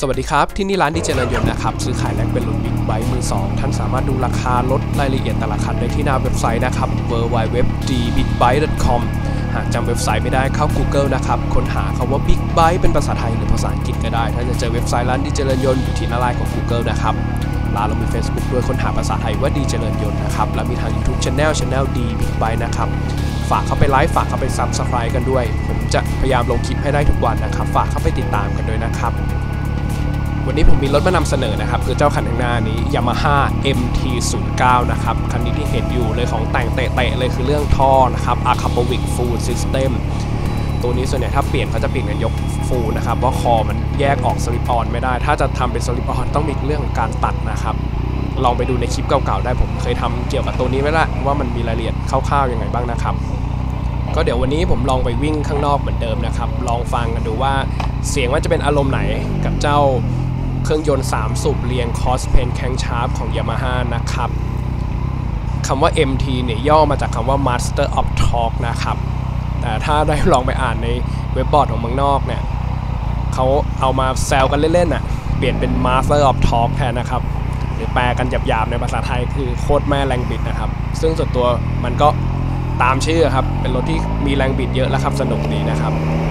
สวัสดีครับที่นี่ร้านดีเจริญยนต์นะครับซื้อขายแลกเป็นรถบิ๊กไบค์มือ2ท่านสามารถดูราคารถรายละเอียดแต่ละคันได้ที่หน้าเว็บไซต์นะครับ www.dbigbike.com หากจำเว็บไซต์ไม่ได้เข้า Google นะครับค้นหาคำว่า Big Bike เป็นภาษาไทยหรือภาษาอังกฤษก็ได้ถ้าจะเจอเว็บไซต์ร้านดีเจริญยนต์อยู่ที่หน้าไลน์ของ Google นะครับร้านเรามี Facebook ด้วยค้นหาภาษาไทยว่าดีเจริญยนต์นะครับและมีทาง YouTube Channelดีบิ๊กไบค์นะครับฝากเข้าไปไลฟ์ฝากเข้าไป Subscribe กันด้วยผมจะพยายามลงคลิปให้ได้ทุกวันนะครับฝากเข้าไปติดตามกันด้วยนะครับวันนี้ผมมีรถมานำเสนอนะครับคือเจ้าคันข้างหน้านี้ Yamaha MT-09 นะครับคันนี้ที่เห็นอยู่เลยของแต่งเตะๆเลยคือเรื่องท่อนะครับ Akrapovic Full System ตัวนี้ส่วนใหญ่ถ้าเปลี่ยนเขาจะเปลี่ยนกันยกฟูลนะครับเพราะคอมันแยกออกสลิปออนไม่ได้ถ้าจะทำเป็นสลิปออนต้องมีเรื่องของการตัดนะครับลองไปดูในคลิปเก่าๆได้ผมเคยทำเกี่ยวกับตัวนี้ไว้แล้วว่ามันมีรายละเอียดคร่าวๆยังไงบ้างนะครับก็เดี๋ยววันนี้ผมลองไปวิ่งข้างนอกเหมือนเดิมนะครับลองฟังกันดูว่าเสียงว่าจะเป็นอารมณ์ไหนกับเจ้าเครื่องยนต์3สูบเรียง Crosspen Crankshaft ของ Yamaha นะครับคำว่า MT เนี่ยย่อมาจากคำว่า Master of Torque นะครับแต่ถ้าได้ลองไปอ่านในเว็บบอร์ดของเมืองนอกเนี่ยเขาเอามาแซวกันเล่นๆเปลี่ยนเป็น Master of Torque แทนนะครับหรือแปลกันหยาบๆในภาษาไทยคือโคตรแม่แรงบิดนะครับซึ่งส่วนตัวมันก็ตามชื่อครับเป็นรถที่มีแรงบิดเยอะและขับสนุกดีนะครับ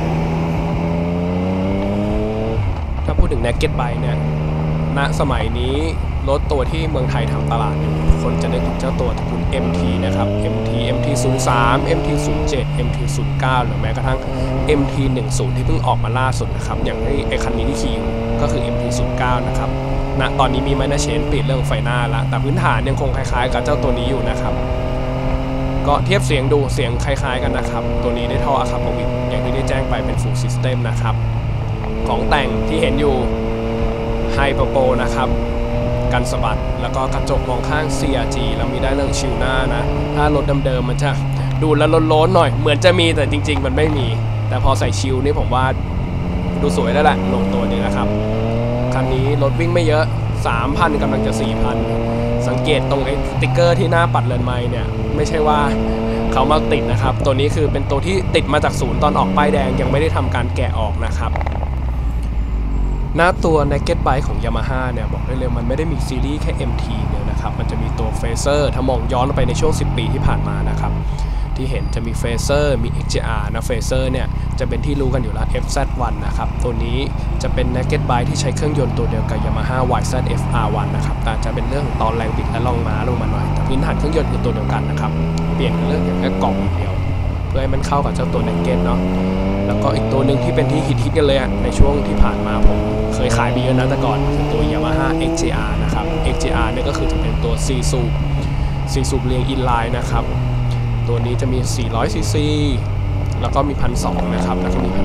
ถ้าพูดถึง Naked Bike เนี่ยณสมัยนี้รถตัวที่เมืองไทยทำตลาดอยู่คนจะนึกถึงเจ้าตัวตระกูล MT นะครับ MT-03 MT-07 MT-09 หรือแม้กระทั่ง MT-10 ที่เพิ่งออกมาล่าสุดนะครับอย่างไอ้คันนี้ที่ขี่ก็คือ MT-09 นะครับณตอนนี้มีไมเนอร์เชนจ์เปลี่ยนเรื่องไฟหน้าแล้วแต่พื้นฐานยังคงคล้ายๆกับเจ้าตัวนี้อยู่นะครับก็เทียบเสียงดูเสียงคล้ายๆกันนะครับตัวนี้ได้ท่อ Akrapovic อย่างที่ได้แจ้งไปเป็น Full System นะครับของแต่งที่เห็นอยู่ไฮโปรนะครับกันสะบัดแล้วก็กระจกมองข้าง CRG แล้วมีได้เรื่องชิลหน้านะถ้ารถเดิมๆมันจะดูแล้วล้นๆหน่อยเหมือนจะมีแต่จริงๆมันไม่มีแต่พอใส่ชิลนี่ผมว่าดูสวยแล้วแหละลงตัวดีนะครับคันนี้รถวิ่งไม่เยอะ 3,000 กำลังจะ 4,000 สังเกตตรงไอ้สติ๊กเกอร์ที่หน้าปัดเรือนไม้เนี่ยไม่ใช่ว่าเขามาติดนะครับตัวนี้คือเป็นตัวที่ติดมาจากศูนย์ตอนออกป้ายแดงยังไม่ได้ทำการแกะออกนะครับหน้าตัว Naked Bike ของ Yamaha เนี่ยบอกได้เลยมันไม่ได้มีซีรีส์แค่ MT เดียวนะครับมันจะมีตัว Fazer ถ้ามองย้อนไปในช่วง10 ปีที่ผ่านมานะครับที่เห็นจะมี Fazer มี XJR นะ Fazer เนี่ยจะเป็นที่รู้กันอยู่แล้ว FZ1 นะครับตัวนี้จะเป็น Naked Bike ที่ใช้เครื่องยนต์ตัวเดียวกับ Yamaha YZF-R1 นะครับแต่จะเป็นเรื่องของตอนแรงบิดและล่องม้าลงมาหน่อยแต่พื้นฐานเครื่องยนต์คือตัวเดียวกันนะครับเปลี่ยนเรื่องอย่างแค่กล่องเดียวเพื่อให้มันเข้ากับเจ้าตัว Naked เนาะแล้วก็อีกตัวหนึ่งที่เป็นที่ฮิตกันเลยในช่วงที่ผ่านมาผมเคยขายไปเยอะนะแต่ก่อนคือตัว Yamaha XJR นะครับ XJR เนี่ยก็คือจะเป็นตัว4สูบเรียงอินไลน์นะครับตัวนี้จะมี400 cc แล้วก็มี 1,200 นะครับแล้วก็มี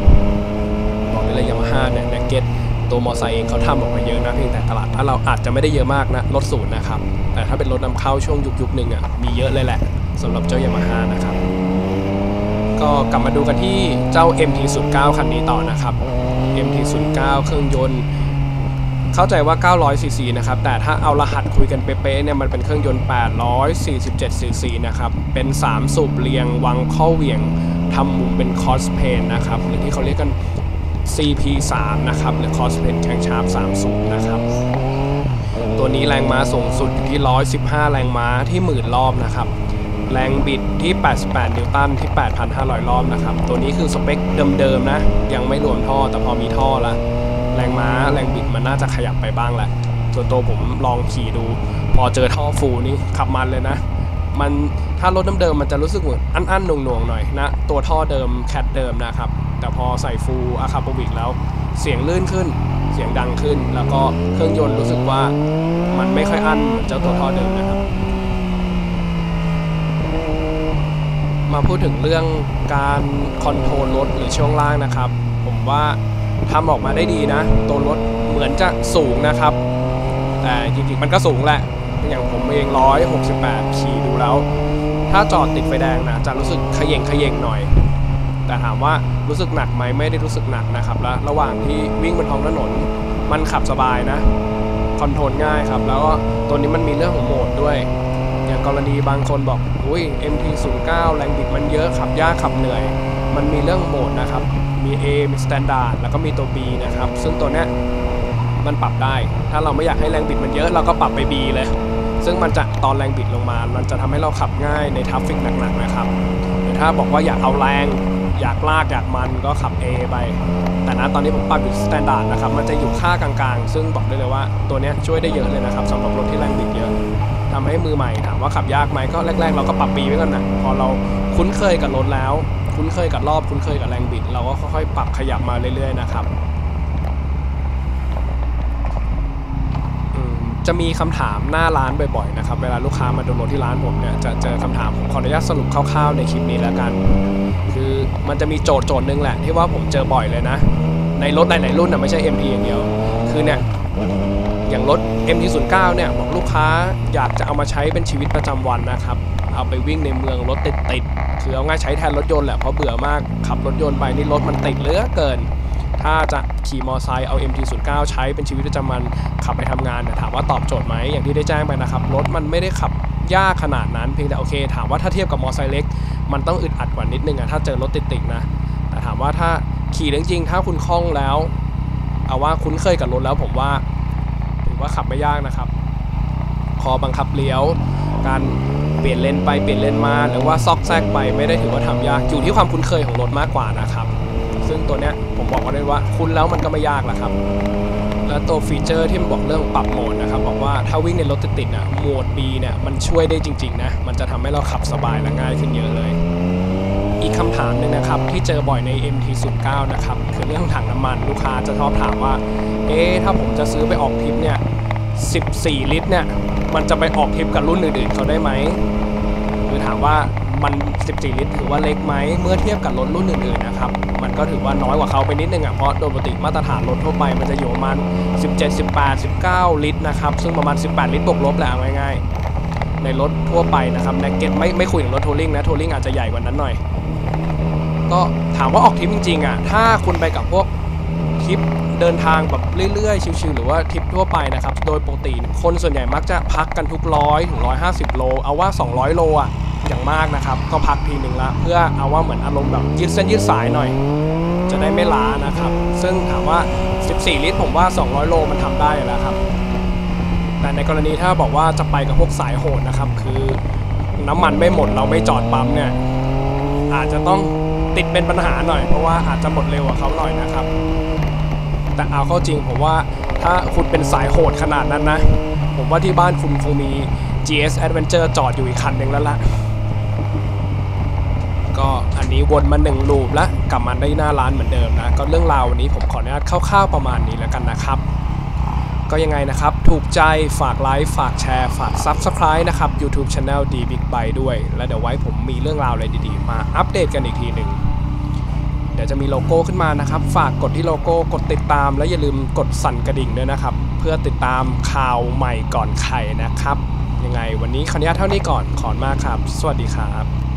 1,300 บอกได้เลย Yamaha เนี่ย Naked ตัวมอไซค์เองเขาทำออกมาเยอะนะเพียงแต่ตลาดถ้าเราอาจจะไม่ได้เยอะมากนะรถศูนย์นะครับแต่ถ้าเป็นรถนำเข้าช่วงยุคหนึ่งมีเยอะเลยแหละสำหรับเจ้า Yamaha นะครับก็กลับมาดูกันที่เจ้า MT-09 คันนี้ต่อนะครับ MT-09 เครื่องยนต์เข้าใจว่า900 cc นะครับแต่ถ้าเอารหัสคุยกันเป๊ะๆเนี่ยมันเป็นเครื่องยนต์847 cc นะครับเป็น3สูบเรียงวังข้อเหวี่ยงทำมุมเป็น Crosspen นะครับหรือที่เขาเรียกกัน CP3 นะครับหรือ Crosspen Crankshaft 3สูบนะครับตัวนี้แรงม้าสูงสุดอยู่ที่115แรงม้าที่10,000 รอบนะครับแรงบิดที่88นิวตันที่ 8,500 รอบนะครับตัวนี้คือสเปคเดิมๆนะยังไม่รวมท่อแต่พอมีท่อแล้วแรงม้าแรงบิดมันน่าจะขยับไปบ้างแหละส่วนตัวผมลองขี่ดูพอเจอท่อฟูนี่ขับมันเลยนะมันถ้ารถเดิมๆมันจะรู้สึกเหมือนอั้นๆหน่วงๆหน่อยนะตัวท่อเดิมแคทเดิมนะครับแต่พอใส่ฟูลอะคาโปวิกแล้วเสียงลื่นขึ้นเสียงดังขึ้นแล้วก็เครื่องยนต์รู้สึกว่ามันไม่ค่อยอั้นเหมือนเจ้าตัวท่อเดิมนะครับมาพูดถึงเรื่องการคอนโทรลรถหรือช่วงล่างนะครับผมว่าทำออกมาได้ดีนะตัวรถเหมือนจะสูงนะครับแต่จริงๆมันก็สูงแหละอย่างผมเอง168ขี่ดูแล้วถ้าจอดติดไฟแดงนะจะรู้สึกเขย่งหน่อยแต่ถามว่ารู้สึกหนักไหมไม่ได้รู้สึกหนักนะครับแล้วระหว่างที่วิ่งบนท้องถนนมันขับสบายนะคอนโทรลง่ายครับแล้วก็ตัวนี้มันมีเรื่องของโหมดด้วยอย่างกรณีบางคนบอกอุ้ย MT-09 แรงบิดมันเยอะขับยากขับเหนื่อยมันมีเรื่องโหมดนะครับมี A มี Standard แล้วก็มีตัว B นะครับซึ่งตัวเนี้ยมันปรับได้ถ้าเราไม่อยากให้แรงบิดมันเยอะเราก็ปรับไป B เลยซึ่งมันจะตอนแรงบิดลงมามันจะทำให้เราขับง่ายในทราฟฟิกหนักๆนะครับหรือถ้าบอกว่าอยากเอาแรงอยากลากอยากมันก็ขับ A ไปแต่นะตอนนี้ผมปรับอยู่สแตนดาร์ดนะครับมันจะอยู่ค่ากลางๆซึ่งบอกได้เลยว่าตัวนี้ช่วยได้เยอะเลยนะครับสำหรับรถที่แรงบิดเยอะทำให้มือใหม่ถามว่าขับยากไหมก็แรกๆเราก็ปรับ B ไว้ก่อนนะพอเราคุ้นเคยกับรถแล้วคุ้นเคยกับรอบคุ้นเคยกับแรงบิดเราก็ค่อยๆปรับขยับมาเรื่อยๆนะครับจะมีคำถามหน้าร้านบ่อยๆนะครับเวลาลูกค้ามาดูรถที่ร้านผมเนี่ยจะเจอคำถามผมขออนุญาตสรุปคร่าวๆในคลิปนี้แล้วกันคือมันจะมีโจทย์นึงแหละที่ว่าผมเจอบ่อยเลยนะในรถหลายๆรุ่นนะไม่ใช่ MT อย่างเดียวคือเนี่ยอย่างรถ MT09 เนี่ยบอกลูกค้าอยากจะเอามาใช้เป็นชีวิตประจำวันนะครับเอาไปวิ่งในเมืองรถติดๆคือเอาง่ายใช้แทนรถยนต์แหละเพราะเบื่อมากขับรถยนต์ไปนี่รถมันติดเหลือเกินถ้าจะขี่มอเตอร์ไซค์เอา MT09 ใช้เป็นชีวิตประจำวันขับไปทำงานเนี่ยถามว่าตอบโจทย์ไหมอย่างที่ได้แจ้งไปนะครับรถมันไม่ได้ขับยากขนาดนั้นเพียงแต่โอเคถามว่าถ้าเทียบกับมอเตอร์ไซค์เล็กมันต้องอึดอัดกว่านิดนึงอะถ้าเจอรถติดๆนะแต่ถามว่าถ้าขี่จริงๆถ้าคุณคล่องแล้วเอาว่าคุ้นเคยกับรถแล้วผมว่าถือว่าขับไม่ยากนะครับพอบังคับเลี้ยวการเปลี่ยนเลนไปเปลี่ยนเลนมาหรือว่าซอกแซกไปไม่ได้ถือว่าทำยากอยู่ที่ความคุ้นเคยของรถมากกว่านะครับซึ่งตัวเนี้ยผมบอกได้ว่าคุ้นแล้วมันก็ไม่ยากละครับแล้วตัวฟีเจอร์ที่มันบอกเรื่องปรับโหมดนะครับบอกว่าถ้าวิ่งในรถติดๆนะโหมด B เนี่ยมันช่วยได้จริงๆนะมันจะทำให้เราขับสบายและง่ายขึ้นเยอะเลยอีกคำถามหนึ่งนะครับที่เจอบ่อยใน MT09 นะครับคือเรื่องถังน้ำมันลูกค้าจะชอบถามว่าถ้าผมจะซื้อไปออกทริปเนี่ย14 ลิตรเนี่ยมันจะไปออกทริปกับรุ่นอื่นๆเขาได้ไหมคือถามว่ามัน14 ลิตรถือว่าเล็กไหมเมื่อเทียบกับรถรุ่นอื่นๆนะครับมันก็ถือว่าน้อยกว่าเขาไปนิดนึงอ่ะเพราะโดยปกติมาตรฐานรถทั่วไปมันจะอยู่ประมาณ17 18 19 ลิตรนะครับซึ่งประมาณ18 ลิตรบวกลบแหละง่ายๆในรถทั่วไปนะครับแนกเก็ตไม่คุยถึงรถทัวริงนะทัวริงอาจจะใหญ่กว่านั้นหน่อยก็ถามว่าออกทริปจริงๆอ่ะถ้าคุณไปกับพวกทริปเดินทางแบบเรื่อยๆชิวๆหรือว่าทริปทั่วไปนะครับโดยปกติคนส่วนใหญ่มักจะพักกันทุก100 ถึง 150 โลเอาว่า200 โลอ่ะอย่างมากนะครับก็พักทีหนึ่งละเพื่อเอาว่าเหมือนอารมณ์แบบยืดเส้นยืดสายหน่อยจะได้ไม่ล้านะครับซึ่งถามว่า14 ลิตรผมว่า200 โลมันทำได้แล้วครับแต่ในกรณีถ้าบอกว่าจะไปกับพวกสายโหดนะครับคือน้ำมันไม่หมดเราไม่จอดปั๊มเนี่ยอาจจะต้องติดเป็นปัญหาหน่อยเพราะว่าอาจจะหมดเร็วกว่าเขาหน่อยนะครับแต่เอาเข้าจริงผมว่าถ้าคุณเป็นสายโหดขนาดนั้นนะผมว่าที่บ้านคุณคงมี GS Adventure จอดอยู่อีกคันหนึ่งแล้วล่ะก็อันนี้วนมา1 ลูปแล้วกลับมาได้หน้าร้านเหมือนเดิมนะก็เรื่องราววันนี้ผมขออนุญาตคร่าวๆประมาณนี้แล้วกันนะครับก็ยังไงนะครับถูกใจฝากไลค์ฝากแชร์ฝาก Subscribe นะครับ YouTube Channel D Big Bike ด้วยแล้วเดี๋ยวไว้ผมมีเรื่องราวอะไรดีๆมาอัปเดตกันอีกทีหนึ่งเดี๋ยวจะมีโลโก้ขึ้นมานะครับฝากกดที่โลโก้กดติดตามและอย่าลืมกดสั่นกระดิ่งด้วยนะครับเพื่อติดตามข่าวใหม่ก่อนใครนะครับยังไงวันนี้ขออนุญาตเท่านี้ก่อนขอบคุณมากครับสวัสดีครับ